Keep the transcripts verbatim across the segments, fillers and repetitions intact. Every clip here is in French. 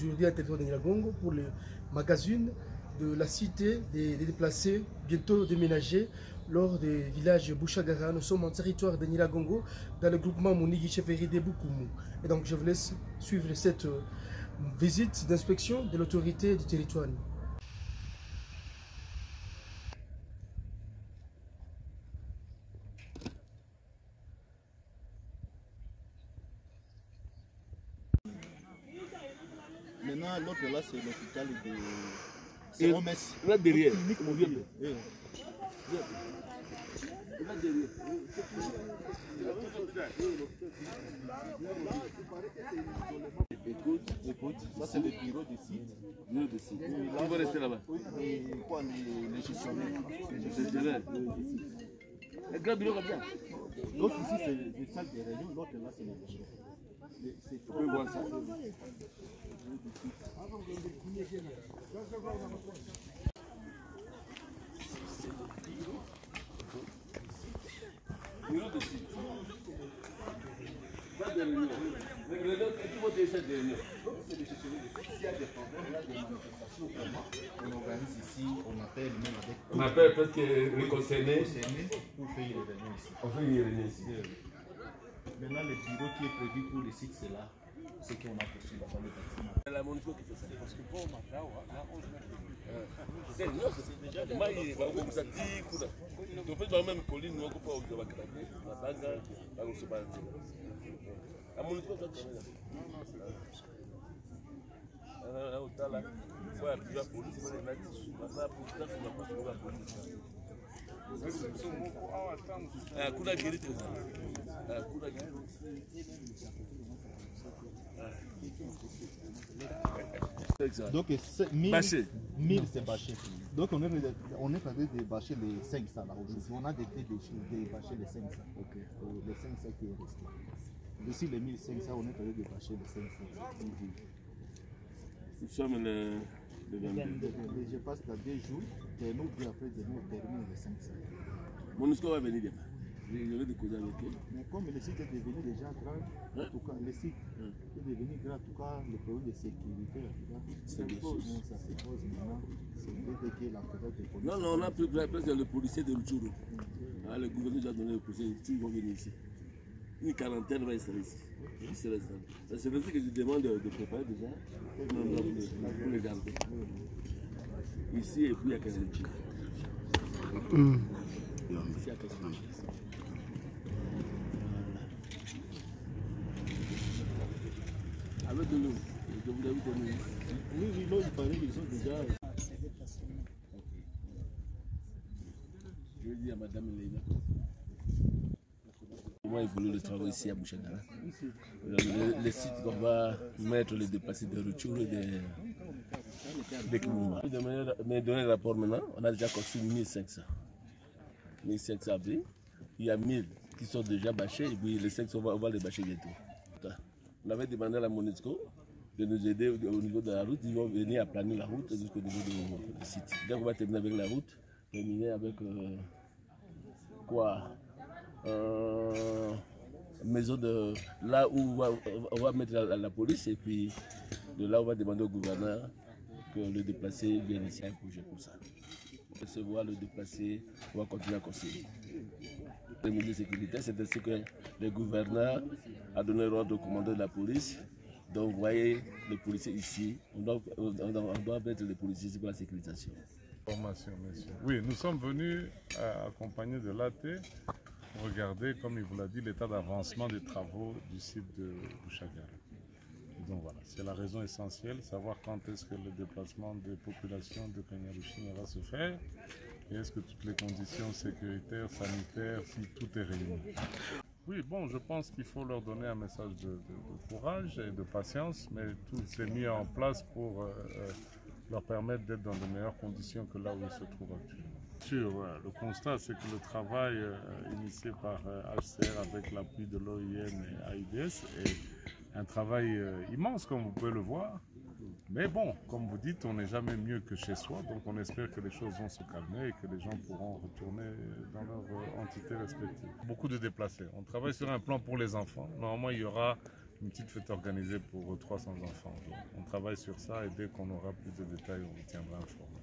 aujourd'hui à territoire de Nyiragongo pour le magazine de la cité des, des déplacés, bientôt déménagés lors des villages Bouchagara. Nous sommes en territoire de Nyiragongo, dans le groupement Mounigi Cheferi de Boukoumou. Et donc je vous laisse suivre cette euh, visite d'inspection de l'autorité du territoire. Maintenant, l'autre là, c'est l'hôpital de... C'est Romes. Là derrière. On vient. Là derrière. Écoute, écoute, ça c'est le bureau du site. Bureau de site. On va rester là-bas. Oui, et quoi, les, les gestionnaires. Les gestionnaires. Un grand bureau comme ça. L'autre ici, c'est les salles de réunion, l'autre là, c'est la bureau. On peut voir ça. Bureau de site. Pas de réunion. Les réunions, qui vont essayer de réunion. C'est des gestionnaires de site. S'il y a des problèmes, là, des manifestations, on organise ici, on appelle même avec... On appelle peut-être que les concernés. Pour faire une réunion ici. On fait une réunion ici. Maintenant, le bureau qui est prévu pour le site, c'est là. C'est qu'on a poursuivi dans le bâtiment. C'est la Monisco qui fait ça. Parce que pour Macao, là, on se met. C'est déjà des mailles, comme ça, dix coups. Donc, on peut même colline, on peut pas au Gabaka, la baga, la grosse bague. La Monisco, ça te met. Là, au tas, là, il faut appuyer la police, il faut les mettre dessus. Maintenant, pour ça, il faut pas trouver la police. Ah, coup d'agréé, c'est ça. Ah, coup d'agréé. Donc mille c'est bâché. Donc on est, on est en train de bâcher les cinq cents là aujourd'hui. On a décidé de bâcher les cinq cents. Okay. Les cinq cents qui est resté. D'ici les mille cinq cents, on est en train de bâcher les cinq cents. Nous sommes le, le vingt-deux. Je passe dans deux jours, et nous, puis après, de nous terminer les cinq cents. Monisco va venir demain. Je vais découvrir avec eux. Mais comme le site est devenu déjà grand, hein? En tout cas, le site hein? Est devenu grand, en tout cas, le problème de sécurité, ça se pose maintenant. C'est dès que la présence de police. Non, non, on a pris presque le policier de Rutshuru. Mmh. Ah, le gouvernement nous a donné le policier, ils vont venir ici. Une quarantaine va installer ici. Okay. C'est ainsi que je demande de, de préparer déjà pour, non, non, pour, pour les garder. Mmh. Ici et puis à Kazenchi. Mmh. Ici à Kazenchi. Avec de l'eau, je vous l'avais donné. Oui, oui, l'eau, il paraît qu'ils sont déjà. Je vais dire à Madame Léna. Comment évolue le travail ici à Bouchagara? Le, le site qu'on va mettre les déplacés de Rutshuru et de Kimouma. Je vais donner le rapport maintenant. On a déjà construit mille cinq cents. mille cinq cents abris. Il y a mille qui sont déjà bâchés et puis les cinq cents, on va, on va les bâcher bientôt. On avait demandé à la Monisco de nous aider au niveau de la route. Ils vont venir à planer la route jusqu'au niveau du site. Donc on va terminer avec la route, terminer avec euh, quoi euh, maison de là où on va, on va mettre la, la police et puis de là on va demander au gouverneur que le déplacé vienne ici un projet pour ça. Recevoir le déplacé, on va continuer à conseiller. Les mesures sécuritaires, c'est ainsi que le gouverneur a donné l'ordre au commandant de la police. Donc vous voyez les policiers ici, on doit, on doit, on doit mettre les policiers ici pour la sécurisation. Formation, monsieur. Oui, nous sommes venus euh, accompagnés de l'A T pour regarder, comme il vous l'a dit, l'état d'avancement des travaux du site de Bouchagara. Donc voilà, c'est la raison essentielle, savoir quand est-ce que le déplacement des populations de Kanyaruchinya va se faire et est-ce que toutes les conditions sécuritaires, sanitaires, si tout est réuni. Oui, bon, je pense qu'il faut leur donner un message de, de, de courage et de patience, mais tout s'est mis en place pour euh, leur permettre d'être dans de meilleures conditions que là où ils se trouvent actuellement. Sûr, ouais, le constat, c'est que le travail euh, initié par euh, H C R avec l'appui de l'O I M et A I D S est un travail euh, immense, comme vous pouvez le voir. Mais bon, comme vous dites, on n'est jamais mieux que chez soi, donc on espère que les choses vont se calmer et que les gens pourront retourner dans leur euh, entité respective. Beaucoup de déplacés. On travaille sur un plan pour les enfants. Normalement, il y aura une petite fête organisée pour trois cents enfants. Donc, on travaille sur ça et dès qu'on aura plus de détails, on vous tiendra informé.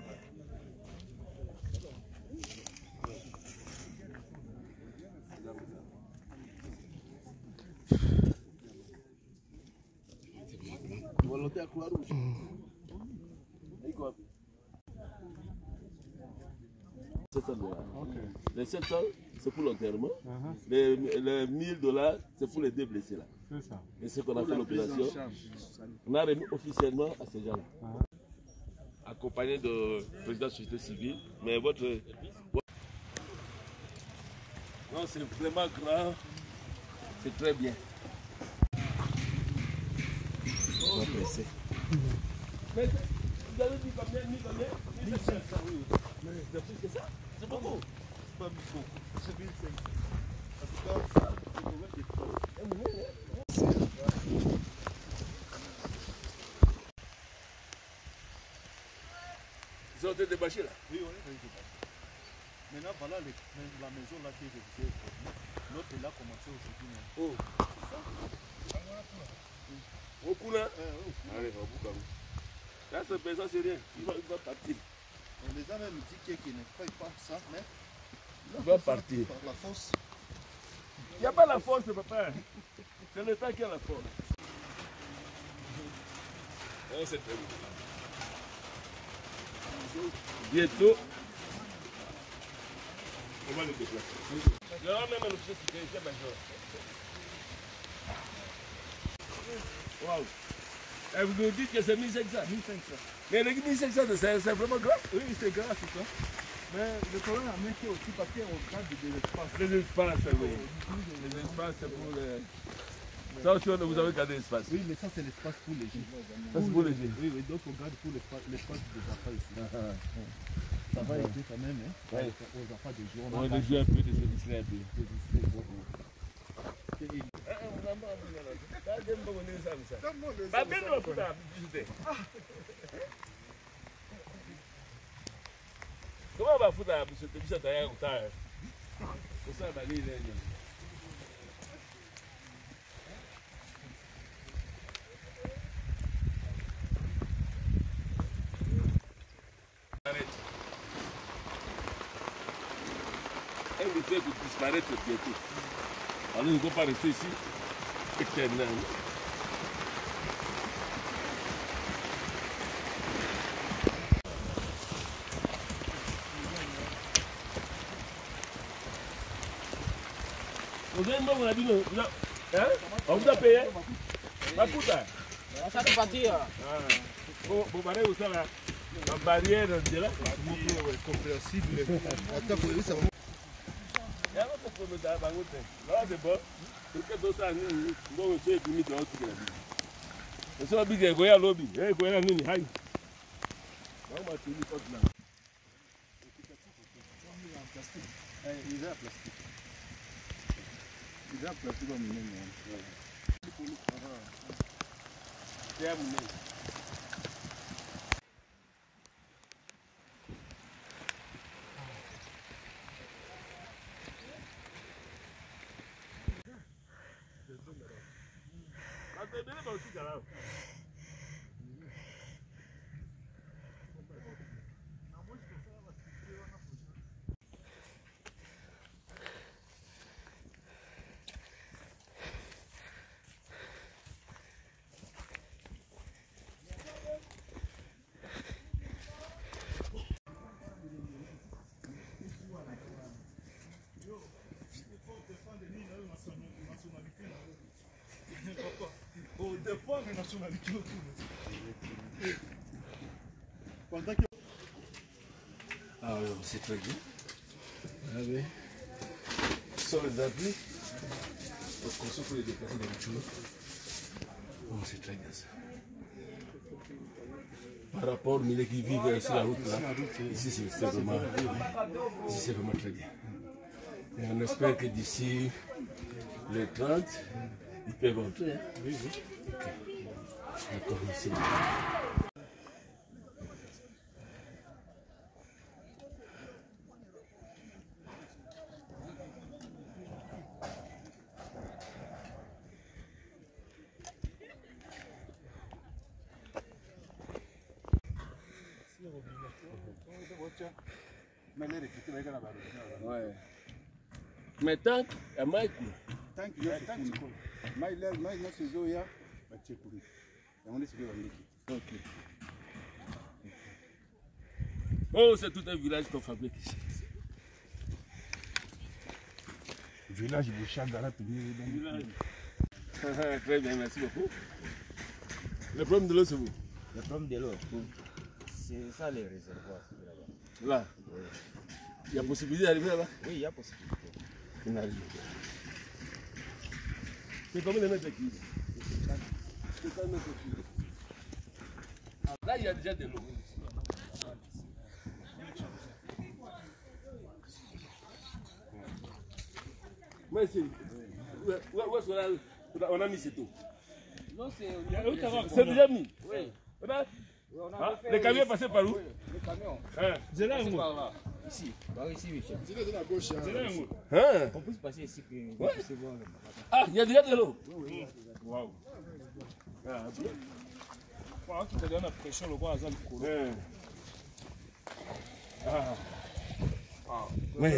Volontaire Croix-Rouge. sept cents dollars. Les sept cents, c'est pour l'enterrement. Uh-huh. les, les mille dollars, c'est pour les deux blessés là. C'est ça. Et ce qu'on a fait l'opération, on a remis officiellement à ces gens-là. Uh-huh. Accompagné de président de la société civile, mais votre... Non, c'est vraiment grand, c'est très bien. On va presser. Mais vous avez dit combien, mis combien mille cinq cents, oui. Mais c'est plus que ça, c'est beaucoup. C'est pas beaucoup, c'est mille cinq cents. En tout cas, c'est pour mettre des choses. Ils ont été débâchés là? Oui, on est débâchés. Maintenant, voilà les, la maison là qui est révisée. L'autre est là commencé aujourd'hui. Oh, c'est ça? Au coup là? Allez, au bout comme ça. Là, cette maison, c'est rien. Il va, il va partir. On les a même dit qu'il ne fait pas ça, mais il va partir. Par la force. Il n'y a pas la force, papa. C'est l'État qui a la force. Oh, c'est très bien. Bientôt, on va le déplacer. Il y aura même un officier de sécurité major. Waouh! Et vous nous dites que c'est mille cinq cents? mille cinq cents. Mais les mille cinq cents, c'est vraiment grave? Oui, c'est grave, c'est ça. Mais le problème à mettre aussi parce qu'on garde de l'espace. Les espaces, oui. Les espaces, c'est pour les... Ça aussi, vous avez gardé l'espace. Oui, mais ça, c'est l'espace pour les jeux. Ça, c'est pour les jeux. Oui, oui, donc on garde pour l'espace des enfants ici. Ah, ah. Ça va aider quand même, hein, ouais. Aux enfants de jouer. On va jouer un peu, de se distraire un peu. Comment on va foutre la bouche de bouche derrière au temps? Pour ça, on va aller. Arrête. Elle veut faire disparaître bientôt. Alors nous ne pouvons pas rester ici éternellement. Vous avez un bon, on a dit, hein? On vous a payé? Ma puta? Ça te fatigue. Bon, vous allez où ça là? La barrière de là? Compréhensible. Attends, vous avez ça. Il y a un autre problème dans la banque. Là, c'est bon. C'est que d'autres années, bon, monsieur est venu dans l'autre qui l'a dit. Et ça va bien, il y a un lobby. Il y a un lobby. Il y a un lobby. Il y a un plastique. Il est en plastique. Il est en plastique comme il est. C'est un moment. Pour défendre les nationalités autour. Ah oui, c'est très bien. Ah oui. Sur les applis, on se construit pour les déplacer dans le chou. Oh, c'est très bien ça. Par rapport aux milliers qui vivent sur la route là, ici c'est vraiment, ici c'est vraiment très bien. Et on espère que d'ici les trente, ils peuvent entrer. Hein? Oui, oui. Okay. D'accord, merci. Ouais. Mais tant que Mike, tant que Mike, Mike, c'est Zoya, va checker. On est sur le ok. Oh, c'est tout un village qu'on fabrique ici. Village Bouchagara, tu village. Très bien, merci beaucoup. Le problème de l'eau, c'est vous? Le problème de l'eau, c'est ça les réservoirs. Là, oui. Il y a possibilité d'arriver là-bas? Oui, il y a possibilité. On arrive. C'est combien de mètres qui? C'est combien de mètres qui? Là, il y a déjà de l'eau. Mais c'est... Où est-ce qu'on a... On a mis cette eau? Non, c'est... C'est déjà mis? Oui. On a... Ah, le camion est passé par où? Le camion. Hein? C'est là, par là. Ici. Par ici, oui, chef. C'est de la gauche. Hein? On peut se passer ici. Ouais. Ah, il y a déjà de l'eau? Oui, oui. Waouh. Ah, bien. Voilà, tu te donnes la pression, le bois à zone couleur. Ah. Ah. Ouais.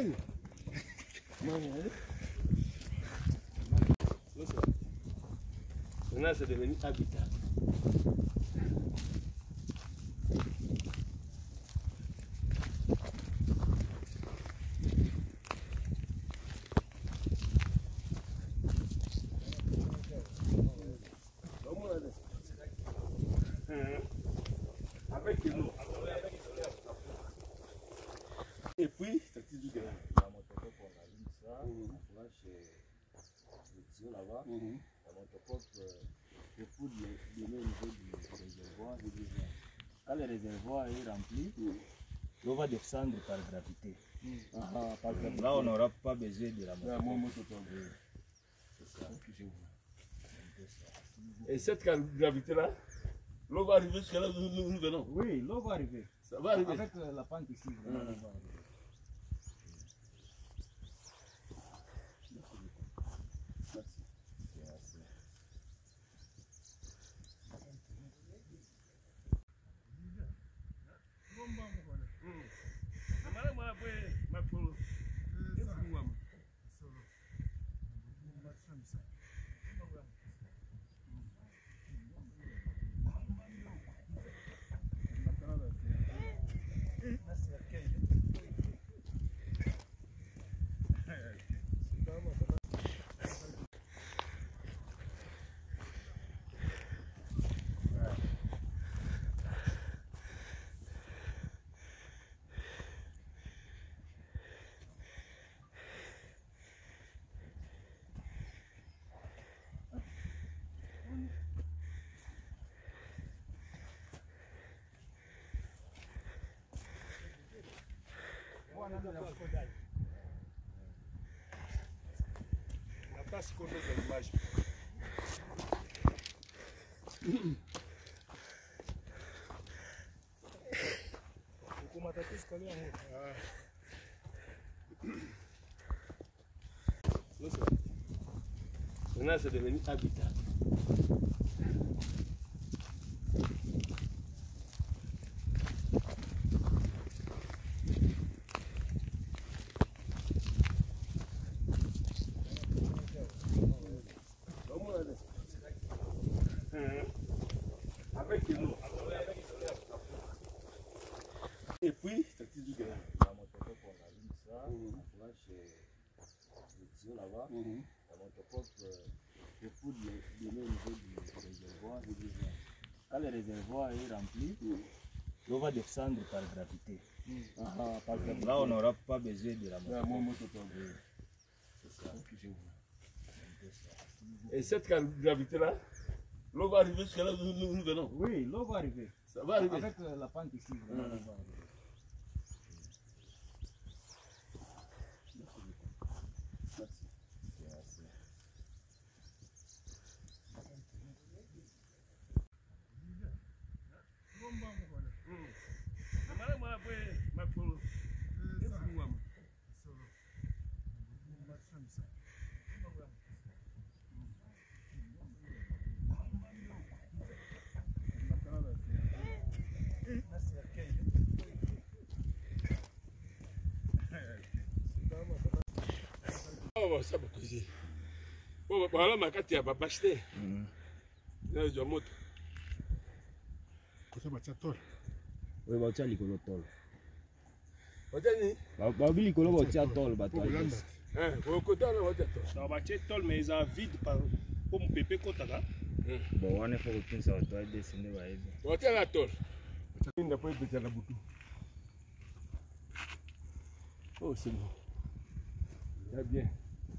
Maintenant, c'est devenu habitable. Avec l'eau. Et puis, ça te dit que la motocoque, on allume ça, on va chez le tuyau là-bas. La motocoque, il faut donner au niveau du réservoir. Quand le réservoir est rempli, l'eau va descendre par gravité. Ah, par gravité. Là, on n'aura pas besoin de la motocoque. C'est ça. Et cette gravité-là, l'eau va arriver jusqu'à là où nous, nous venons. Oui, l'eau va arriver. Ça va arriver. Avec la pente ici, vraiment, l'eau va arriver. La tasse qu'on met dans l'image. Maintenant, c'est devenu habitable. Avec l'eau. Et puis, ça te dit que la motocoque, on allume ça, on va chez le tuyau là-bas. La motocoque, il faut donner au niveau du réservoir. Quand le réservoir est rempli, l'eau va descendre par gravité. Ah, par gravité. Là, on n'aura pas besoin de la motocoque. C'est ça. Et cette gravité-là, l'eau va arriver jusqu'à là où nous, nous venons. Oui, l'eau va arriver. Ça va arriver. Avec la pente ici, vraiment, l'eau va arriver. bon, ça va causer. Bon, voilà ma carte, il n'y a pas acheté. Là, je monte. Côté Batiatol. Oui, bah, tiens, Nicolo Tol. Otani? Bah, oui, Nicolo, bah, tiens, Tol, bah, toi. Hein, au côté, on va dire. Non, bah, tiens, Tol, mais ils ont vide pour mon pépé, quoi, t'as. Bon, on est fort au ça va toi dessiner, bah, il va. Tiens, la Tol. Il n'a pas été à la boutou. Oh, c'est bon. Très bien.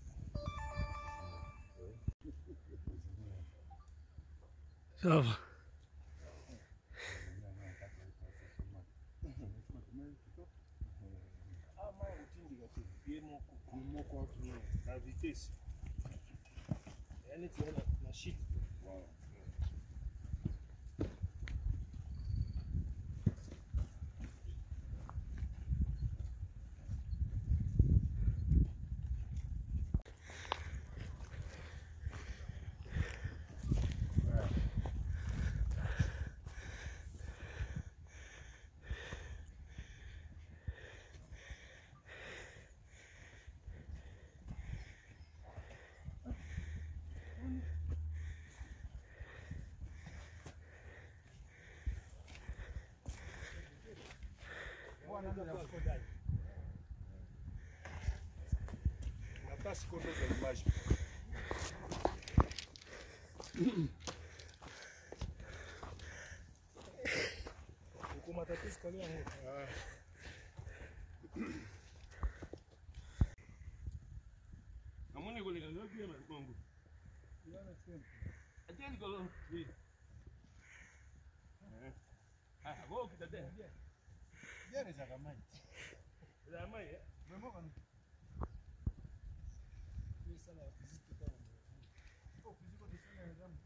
Ça va. La vitesse. Elle est la chute. La tasse contre l'image. Comment t'as fait ce qu'on est à mon école, il y a un peu de Congo. Il y a un peu. Attends, Nicolas. Oui. Ah, bon, tu t'as bien. Bien, les Aramais. Les Aramais, hein? Mais moi, quand oui, ça, la physique, c'est pas. Oh, physique, on descend les Aramais.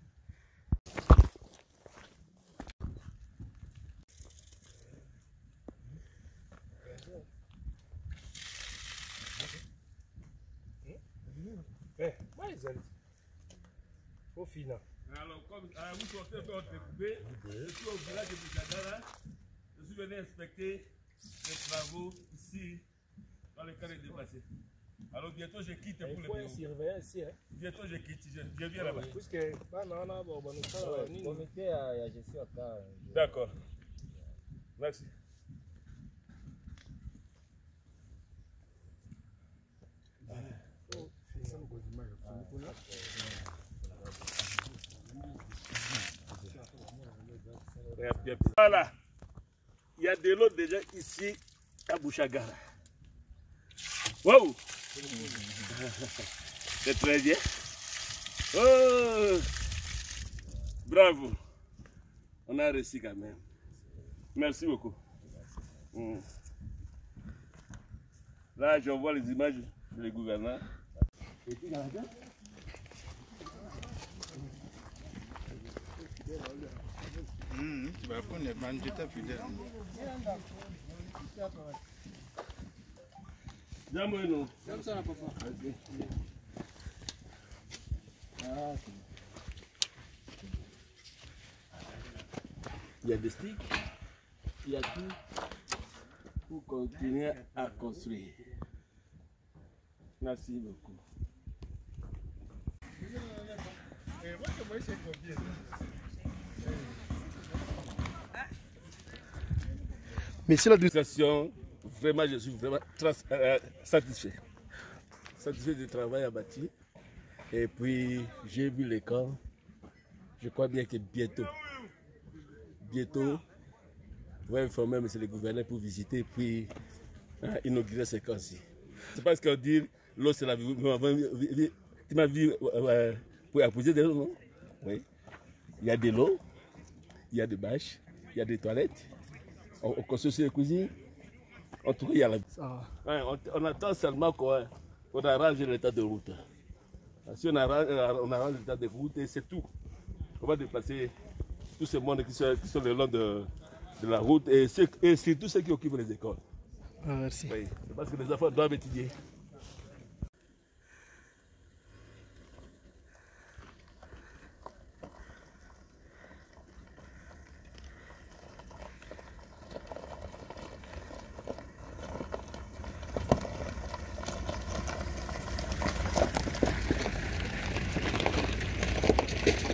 Eh, mais elle faut finir. Alors, comme vous sortez un peu entre coupé, je suis au village de Bouchagara. Je suis venu inspecter les travaux ici dans le cadre dépassé. Alors, bientôt je quitte pour le bureau. Surveiller ici, hein? Bientôt je quitte, je, je viens là-bas. Puisque, bah, non, non, bon, bon, nous sommes le comité à gestion à cas. D'accord. Merci. Voilà, il y a de l'eau déjà ici à Bouchagara. Waouh! C'est très bien. Oh! Bravo! On a réussi quand même. Merci beaucoup. Mmh. Là, je vois les images de les gouverneurs. Et puis, là, Mmh, tu vas prendre les bandes, tu t'as fidèle. Viens-moi, non. Comme ça, papa. Ok. Ah, il y a des sticks, il y a tout pour continuer à construire. Merci beaucoup. Mais c'est la discussion, vraiment, je suis vraiment euh, satisfait. Satisfait du travail abattu. Et puis, j'ai vu les camps. Je crois bien que bientôt, bientôt, je vais informer M. le gouverneur pour visiter puis euh, inaugurer ces camps-ci. C'est parce qu'on dit l'eau c'est la vie. Tu m'as vu euh, pour apposer de l'eau, non? Oui. Il y a de l'eau, il y a des bâches, il y a des toilettes. On, on construit les cuisines. En tout cas, il y a la vie. Ouais, on, on attend seulement qu'on qu arrange l'état de route. Si on arrange, on arrange l'état de route, c'est tout. On va déplacer tous ces mondes qui sont, qui sont le long de, de la route et, et surtout ceux qui occupent les écoles. Ah, merci. Oui, parce que les enfants doivent étudier. Merci.